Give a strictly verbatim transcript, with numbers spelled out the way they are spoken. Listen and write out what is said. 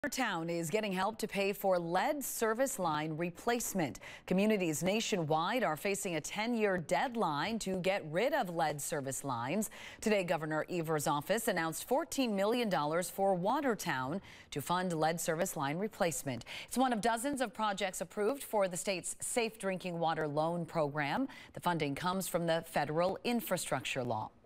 Watertown is getting help to pay for lead service line replacement. Communities nationwide are facing a ten-year deadline to get rid of lead service lines. Today, Governor Evers' office announced fourteen million dollars for Watertown to fund lead service line replacement. It's one of dozens of projects approved for the state's Safe Drinking Water Loan Program. The funding comes from the federal infrastructure law.